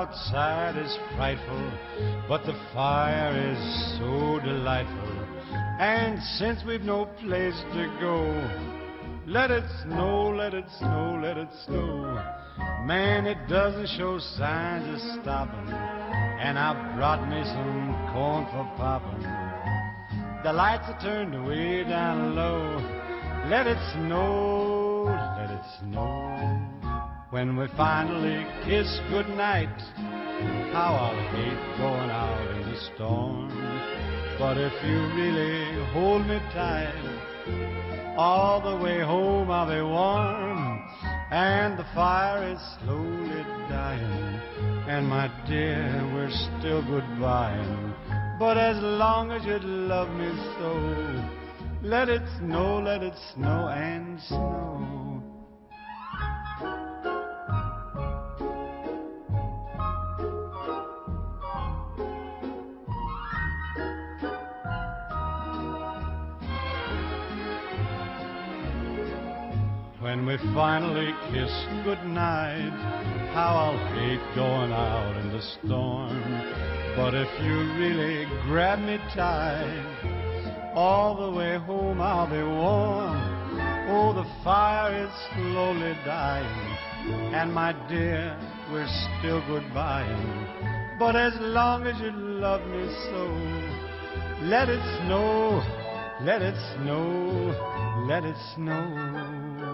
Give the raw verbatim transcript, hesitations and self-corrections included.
outside is frightful, but the fire is so delightful. And since we've no place to go, let it snow, let it snow, let it snow. Man, it doesn't show signs of stopping, and I brought me some corn for popping. The lights are turned way down low. Let it snow, let it snow. When we finally kiss goodnight, how I'll hate going out in the storm. But if you really hold me tight, all the way home I'll be warm. And the fire is slowly dying, and my dear, we're still goodbying. But as long as you love me so, let it snow, let it snow and snow. When we finally kiss goodnight, how I'll hate going out in the storm. But if you really grab me tight, all the way home I'll be warm. Oh, the fire is slowly dying, and my dear, we're still goodbying. But as long as you love me so, let it snow, let it snow, let it snow.